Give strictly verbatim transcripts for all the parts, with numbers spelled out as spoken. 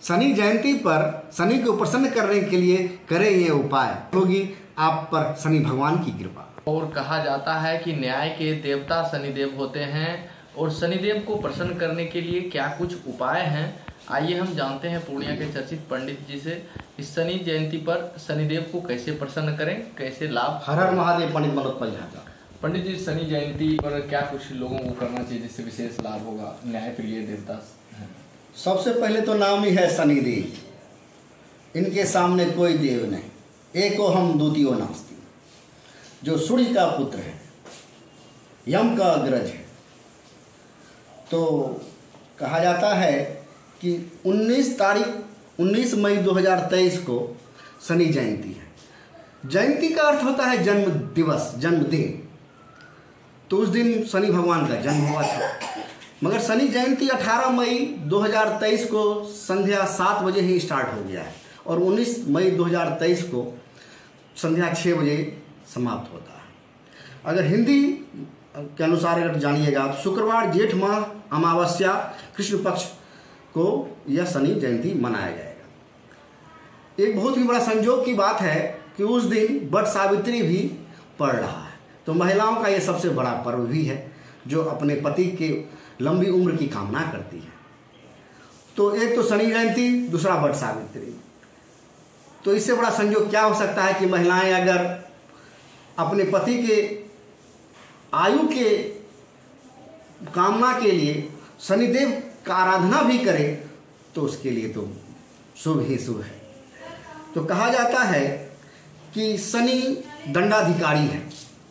शनि जयंती पर शनि को प्रसन्न करने के लिए करें ये उपाय, होगी आप पर शनि भगवान की कृपा। और कहा जाता है कि न्याय के देवता शनिदेव होते हैं और शनिदेव को प्रसन्न करने के लिए क्या कुछ उपाय हैं, आइए हम जानते हैं पूर्णिया के चर्चित पंडित जी से। इस शनि जयंती पर शनिदेव को कैसे प्रसन्न करें, कैसे लाभ। हर हर महादेव। पंडित मनोज पलझा। पंडित जी, शनि जयंती पर क्या कुछ लोगों को करना चाहिए जिससे विशेष लाभ होगा, न्याय प्रिय देवता हैं? सबसे पहले तो नाम ही है शनिदेव, इनके सामने कोई देव नहीं। एको हम द्वितीयो नास्ति, जो सूर्य का पुत्र है, यम का अग्रज है। तो कहा जाता है कि उन्नीस तारीख उन्नीस मई दो हज़ार तेईस को शनि जयंती है। जयंती का अर्थ होता है जन्म दिवस, जन्मदिन। तो उस दिन शनि भगवान का जन्म हुआ था। मगर शनि जयंती अठारह मई दो हज़ार तेईस को संध्या सात बजे ही स्टार्ट हो गया है और उन्नीस मई दो हज़ार तेईस को संध्या छः बजे समाप्त होता है। अगर हिंदी के अनुसार अगर जानिएगा तो शुक्रवार जेठ माह अमावस्या कृष्ण पक्ष को यह शनि जयंती मनाया जाएगा। एक बहुत ही बड़ा संयोग की बात है कि उस दिन वट सावित्री भी पड़ रहा है। तो महिलाओं का यह सबसे बड़ा पर्व भी है जो अपने पति के लंबी उम्र की कामना करती है। तो एक तो शनि जयंती, दूसरा वट सावित्री। तो इससे बड़ा संयोग क्या हो सकता है कि महिलाएं अगर अपने पति के आयु के कामना के लिए शनिदेव का आराधना भी करें तो उसके लिए तो शुभ ही शुभ है। तो कहा जाता है कि शनि दंडाधिकारी है,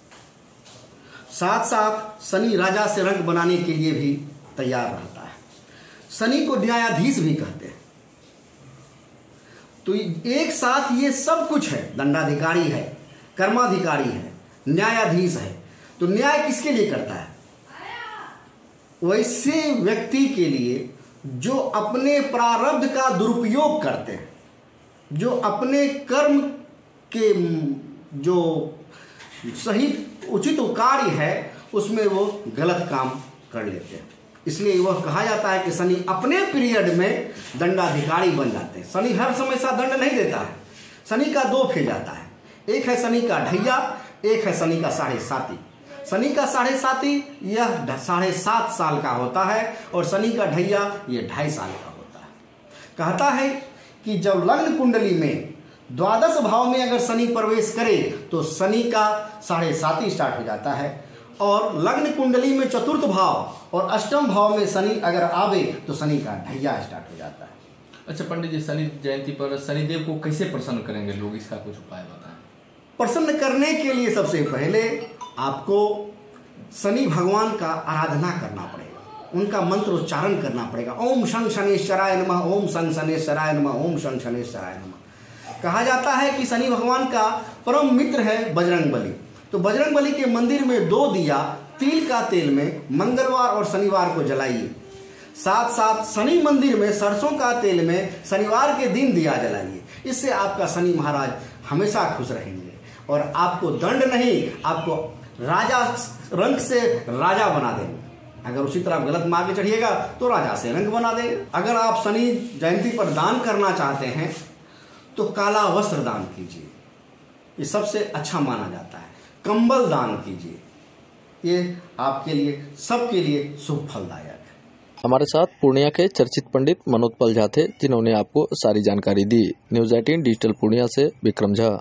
साथ साथ शनि राजा से रंग बनाने के लिए भी तैयार रहता है। शनि को न्यायाधीश भी कहते हैं। तो एक साथ ये सब कुछ है, दंडाधिकारी है, कर्माधिकारी है, न्यायाधीश है। तो न्याय किसके लिए करता है? वैसे व्यक्ति के लिए जो अपने प्रारब्ध का दुरुपयोग करते हैं, जो अपने कर्म के जो सही उचित कार्य है उसमें वो गलत काम कर लेते हैं। इसलिए वह कहा जाता है कि शनि अपने पीरियड में दंडाधिकारी बन जाते हैं। शनि हर समय सा दंड नहीं देता है। शनि का दो फेज आता है, एक है शनि का ढैया, एक है शनि का साढ़े साती। शनि का साढ़े साती यह साढ़े सात साल का होता है और शनि का ढैया ये ढाई साल का होता है। कहता है कि जब लग्न कुंडली में द्वादश भाव में अगर शनि प्रवेश करे तो शनि का साढ़े साती स्टार्ट हो जाता है और लग्न कुंडली में चतुर्थ भाव और अष्टम भाव में शनि अगर आवे तो शनि का ढैया स्टार्ट हो जाता है। अच्छा पंडित जी, शनि जयंती पर शनिदेव को कैसे प्रसन्न करेंगे लोग, इसका कुछ उपाय बताएं। प्रसन्न करने के लिए सबसे पहले आपको शनि भगवान का आराधना करना पड़ेगा, उनका मंत्र उच्चारण करना पड़ेगा। ओम शं शनेश्वराय नमः, ओम शं शनेश्वराय नमः, ओम शं शनेश्वराय नमः। कहा जाता है कि शनि भगवान का परम मित्र है बजरंग बली। तो बजरंग बली के मंदिर में दो दिया तिल का तेल में मंगलवार और शनिवार को जलाइए। साथ साथ शनि मंदिर में सरसों का तेल में शनिवार के दिन दिया जलाइए। इससे आपका शनि महाराज हमेशा खुश रहेंगे और आपको दंड नहीं, आपको राजा रंग से राजा बना देंगे। अगर उसी तरह गलत मार्ग चढ़िएगा तो राजा से रंग बना देंगे। अगर आप शनि जयंती पर दान करना चाहते हैं तो काला वस्त्र दान कीजिए, ये सबसे अच्छा माना जाता है। कंबल दान कीजिए, ये आपके लिए सबके लिए शुभ फलदायक है। हमारे साथ पूर्णिया के चर्चित पंडित मनोज पलझा थे, जिन्होंने आपको सारी जानकारी दी। न्यूज़ अठारह डिजिटल पूर्णिया से विक्रम झा।